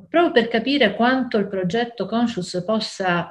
proprio per capire quanto il progetto Conscious possa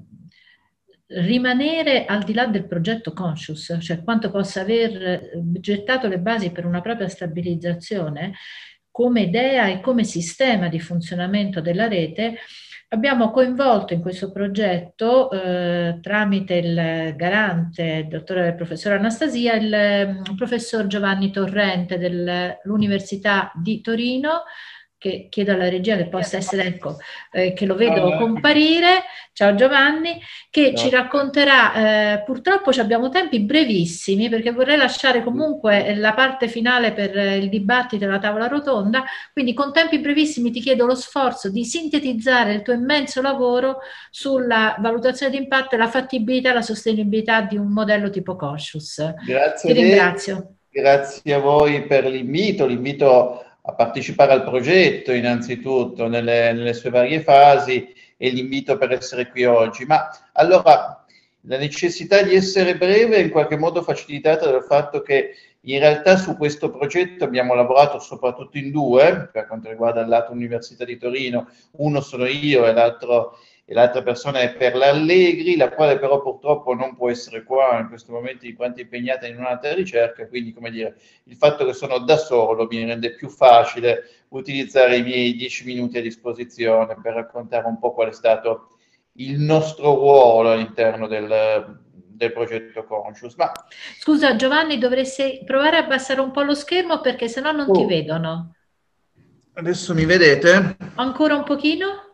rimanere al di là del progetto Conscious, cioè quanto possa aver gettato le basi per una propria stabilizzazione come idea e come sistema di funzionamento della rete. Abbiamo coinvolto in questo progetto, tramite il garante, il dottore professore Anastasia, il professor Giovanni Torrente dell'Università di Torino, che chiedo alla regia che possa essere, ecco, che lo vedo comparire. Ciao Giovanni, che ci racconterà, purtroppo abbiamo tempi brevissimi perché vorrei lasciare comunque la parte finale per il dibattito e la tavola rotonda, quindi con tempi brevissimi ti chiedo lo sforzo di sintetizzare il tuo immenso lavoro sulla valutazione di impatto e la fattibilità e la sostenibilità di un modello tipo Conscious. Grazie Ti ringrazio. Grazie a voi per l'invito a partecipare al progetto innanzitutto nelle sue varie fasi e l'invito per essere qui oggi. Ma allora la necessità di essere breve è in qualche modo facilitata dal fatto che in realtà su questo progetto abbiamo lavorato soprattutto in due, per quanto riguarda il lato Università di Torino, uno sono io e l'altra persona è Perla Allegri, la quale però purtroppo non può essere qua in questo momento di quanto è impegnata in un'altra ricerca, quindi come dire, il fatto che sono da solo mi rende più facile utilizzare i miei 10 minuti a disposizione per raccontare un po' qual è stato il nostro ruolo all'interno del progetto Conscious. Ma scusa Giovanni, dovresti provare a abbassare un po' lo schermo perché sennò non ti vedono. Adesso mi vedete? Ancora un pochino?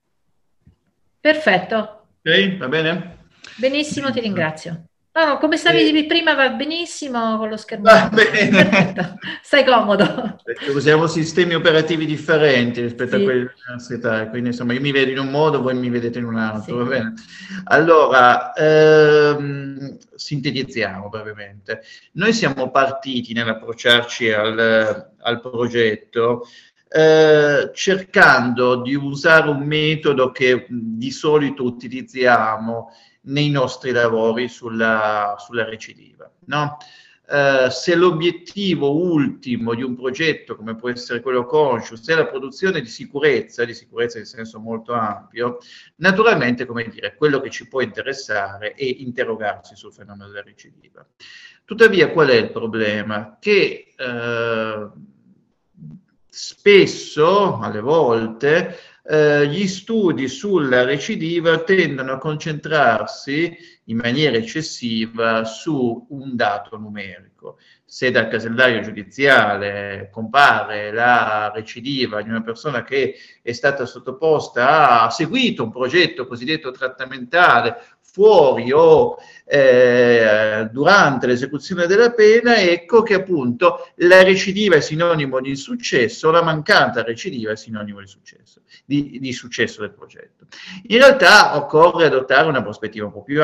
Perfetto. Ok, va bene? Benissimo, ti ringrazio. No, come stavi prima va benissimo con lo schermo. Va bene. Perfetto, stai comodo. Perché usiamo sistemi operativi differenti rispetto a Sì. quelli dell'università, quindi insomma io mi vedo in un modo, voi mi vedete in un altro, Sì. va bene? Allora, sintetizziamo brevemente. Noi siamo partiti nell'approcciarci al progetto cercando di usare un metodo che di solito utilizziamo nei nostri lavori sulla recidiva, no? Se l'obiettivo ultimo di un progetto come può essere quello Conscious è la produzione di sicurezza in senso molto ampio, naturalmente, come dire, quello che ci può interessare è interrogarsi sul fenomeno della recidiva. Tuttavia, qual è il problema? Che spesso, alle volte, gli studi sulla recidiva tendono a concentrarsi in maniera eccessiva su un dato numerico. Se dal casellario giudiziale compare la recidiva di una persona che è stata sottoposta, ha seguito un progetto cosiddetto trattamentale fuori o durante l'esecuzione della pena, ecco che appunto la recidiva è sinonimo di successo, la mancata recidiva è sinonimo di successo, di successo del progetto. In realtà occorre adottare una prospettiva un po' più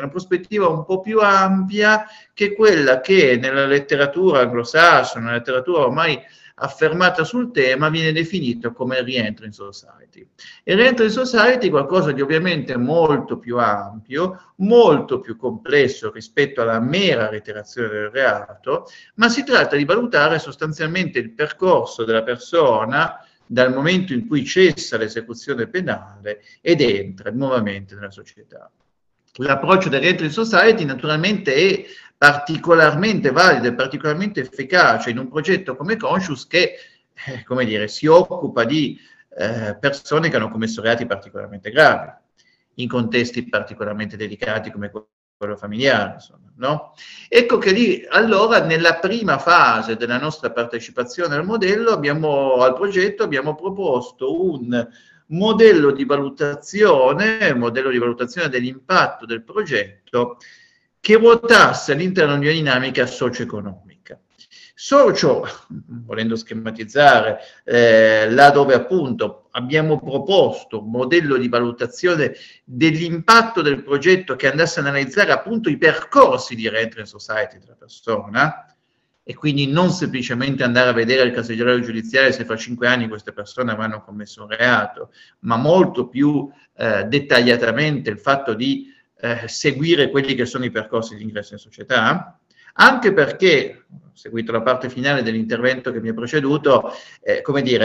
ampia, che è quella che nella letteratura anglosassone, nella letteratura ormai affermata sul tema, viene definito come rientro in society. Il rientro in society è qualcosa di ovviamente molto più ampio, molto più complesso rispetto alla mera reiterazione del reato, ma si tratta di valutare sostanzialmente il percorso della persona dal momento in cui cessa l'esecuzione penale ed entra nuovamente nella società. L'approccio del rientro in society naturalmente è particolarmente valido e particolarmente efficace in un progetto come Conscious che, come dire, si occupa di persone che hanno commesso reati particolarmente gravi, in contesti particolarmente delicati come quello familiare, insomma, no? Ecco che lì, allora, nella prima fase della nostra partecipazione al progetto, abbiamo proposto un modello di valutazione dell'impatto del progetto che ruotasse all'interno di una dinamica socio-economica. Volendo schematizzare, là dove appunto abbiamo proposto un modello di valutazione dell'impatto del progetto che andasse a analizzare appunto i percorsi di rientro in society della persona, e quindi non semplicemente andare a vedere il casellario giudiziario se fra 5 anni queste persone avranno commesso un reato, ma molto più dettagliatamente il fatto di seguire quelli che sono i percorsi di ingresso in società, anche perché, seguito la parte finale dell'intervento che mi ha preceduto, come dire,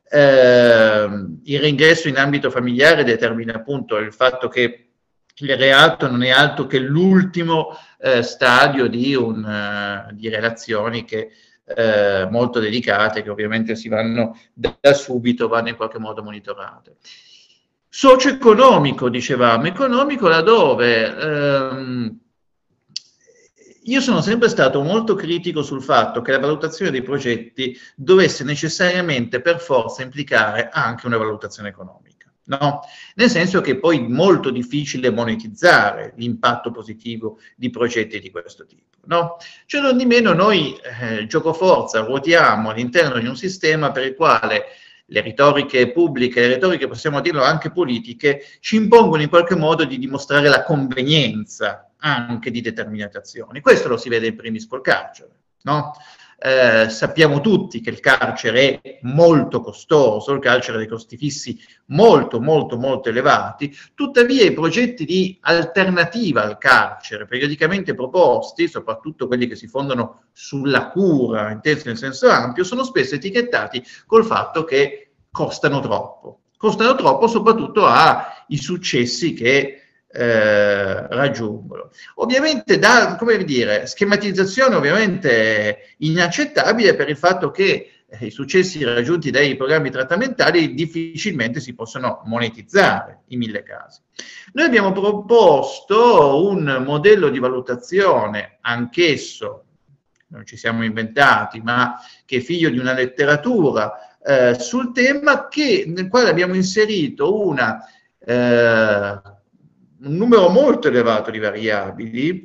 Il reingresso in ambito familiare determina appunto il fatto che il reato non è altro che l'ultimo stadio di relazioni che molto delicate, che ovviamente si vanno da subito, vanno in qualche modo monitorate. Socio-economico, dicevamo, economico laddove io sono sempre stato molto critico sul fatto che la valutazione dei progetti dovesse necessariamente per forza implicare anche una valutazione economica, no? Nel senso che è poi molto difficile monetizzare l'impatto positivo di progetti di questo tipo, no? Cioè, non di meno noi giocoforza ruotiamo all'interno di un sistema per il quale le retoriche pubbliche, le retoriche possiamo dirlo anche politiche, ci impongono in qualche modo di dimostrare la convenienza anche di determinate azioni. Questo lo si vede in primis col carcere, no? Sappiamo tutti che il carcere è molto costoso, il carcere ha dei costi fissi molto elevati, tuttavia i progetti di alternativa al carcere periodicamente proposti, soprattutto quelli che si fondano sulla cura, intesi nel senso ampio, sono spesso etichettati col fatto che costano troppo soprattutto ai successi che raggiungono. Ovviamente come dire, schematizzazione ovviamente inaccettabile per il fatto che i successi raggiunti dai programmi trattamentali difficilmente si possono monetizzare in 1000 casi. Noi abbiamo proposto un modello di valutazione, anch'esso non ci siamo inventati, ma che è figlio di una letteratura sul tema, nel quale abbiamo inserito un numero molto elevato di variabili,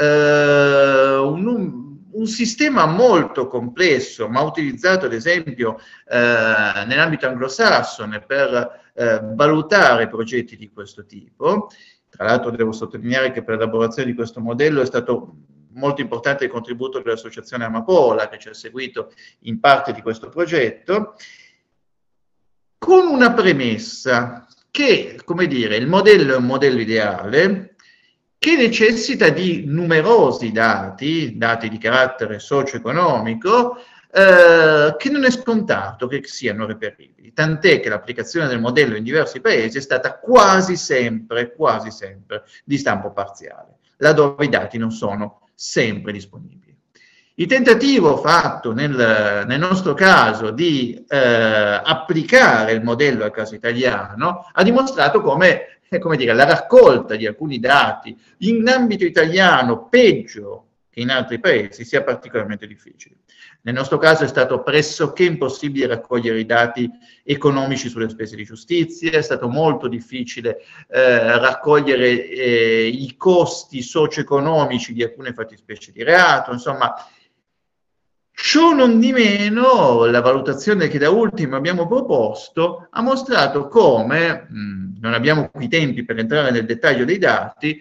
un sistema molto complesso, ma utilizzato ad esempio nell'ambito anglosassone per valutare progetti di questo tipo. Tra l'altro devo sottolineare che per l'elaborazione di questo modello è stato molto importante il contributo dell'associazione Amapola, che ci ha seguito in parte di questo progetto, con una premessa che, come dire, il modello è un modello ideale che necessita di numerosi dati di carattere socio-economico, che non è scontato che siano reperibili, tant'è che l'applicazione del modello in diversi paesi è stata quasi sempre di stampo parziale, laddove i dati non sono sempre disponibili. Il tentativo fatto nel nostro caso di applicare il modello al caso italiano ha dimostrato come dire, la raccolta di alcuni dati in ambito italiano, peggio che in altri paesi, sia particolarmente difficile. Nel nostro caso è stato pressoché impossibile raccogliere i dati economici sulle spese di giustizia, è stato molto difficile raccogliere i costi socio-economici di alcune fattispecie di reato, insomma. Ciò non di meno, la valutazione che da ultimo abbiamo proposto ha mostrato come, non abbiamo qui tempi per entrare nel dettaglio dei dati,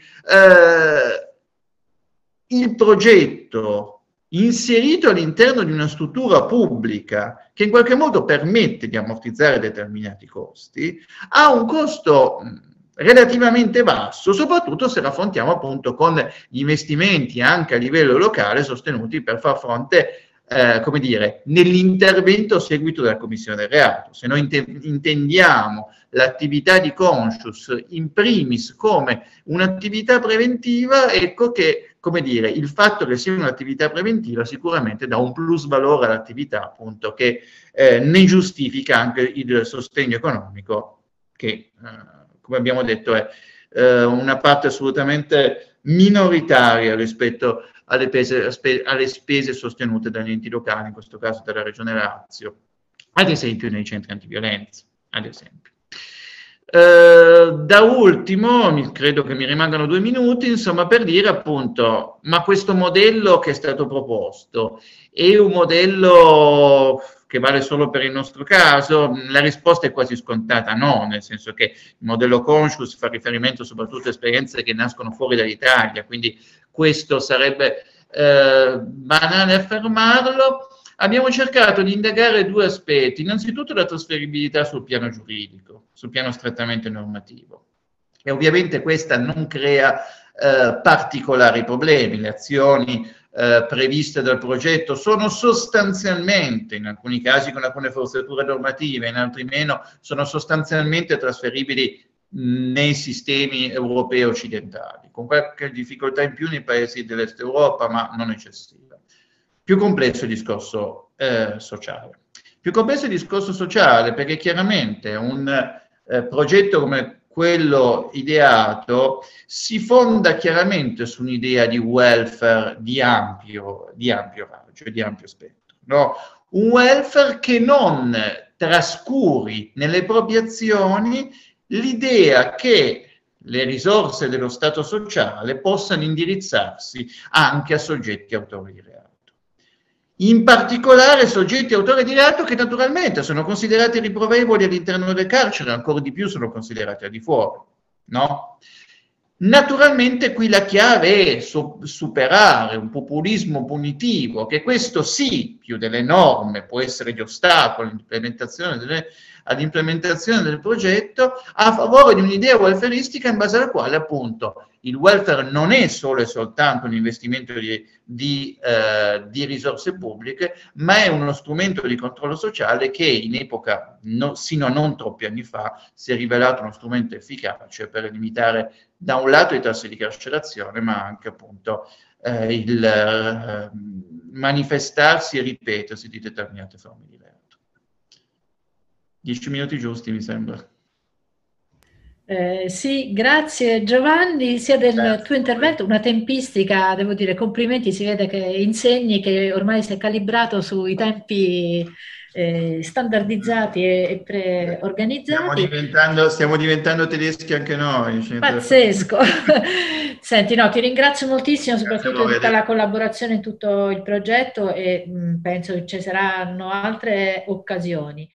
il progetto inserito all'interno di una struttura pubblica che in qualche modo permette di ammortizzare determinati costi, ha un costo relativamente basso, soprattutto se raffrontiamo appunto con gli investimenti anche a livello locale sostenuti per far fronte come dire, nell'intervento seguito dalla commissione del reato. Se noi intendiamo l'attività di Conscius in primis come un'attività preventiva, ecco che, come dire, il fatto che sia un'attività preventiva sicuramente dà un plus valore all'attività, appunto, che ne giustifica anche il sostegno economico, che, come abbiamo detto, è una parte assolutamente minoritaria rispetto alle spese sostenute dagli enti locali, in questo caso dalla Regione Lazio, ad esempio nei centri antiviolenza, ad esempio. Da ultimo, credo che mi rimangano 2 minuti, insomma, per dire appunto, ma questo modello che è stato proposto è un modello che vale solo per il nostro caso? La risposta è quasi scontata no, nel senso che il modello Conscius fa riferimento soprattutto a esperienze che nascono fuori dall'Italia, quindi questo sarebbe banale affermarlo. Abbiamo cercato di indagare 2 aspetti, innanzitutto la trasferibilità sul piano giuridico, sul piano strettamente normativo, e ovviamente questa non crea particolari problemi. Le azioni previste dal progetto sono sostanzialmente, in alcuni casi con alcune forzature normative, in altri meno, sono sostanzialmente trasferibili nei sistemi europei occidentali, con qualche difficoltà in più nei paesi dell'est Europa, ma non eccessiva. Più complesso il discorso sociale. Più complesso il discorso sociale perché chiaramente un progetto come quello ideato si fonda chiaramente su un'idea di welfare di ampio raggio, di ampio spettro. No? Un welfare che non trascuri nelle proprie azioni l'idea che le risorse dello Stato sociale possano indirizzarsi anche a soggetti autori di reato. In particolare soggetti autori di reato che naturalmente sono considerati riprovevoli all'interno del carcere, ancora di più sono considerati al di fuori, no? Naturalmente qui la chiave è superare un populismo punitivo, che questo sì, più delle norme, può essere di ostacolo all'implementazione del progetto, a favore di un'idea welfaristica in base alla quale appunto il welfare non è solo e soltanto un investimento di risorse pubbliche, ma è uno strumento di controllo sociale che in epoca, sino a non troppi anni fa, si è rivelato uno strumento efficace per limitare da un lato i tassi di carcerazione, ma anche appunto il manifestarsi e ripetersi di determinate forme di reato. 10 minuti giusti, mi sembra. Sì, grazie Giovanni, sia del tuo intervento, una tempistica, devo dire, complimenti, si vede che insegni che ormai si è calibrato sui tempi standardizzati e preorganizzati. Stiamo diventando tedeschi anche noi. Pazzesco. Senti, no, ti ringrazio moltissimo, soprattutto di tutta la collaborazione in tutto il progetto e penso che ci saranno altre occasioni.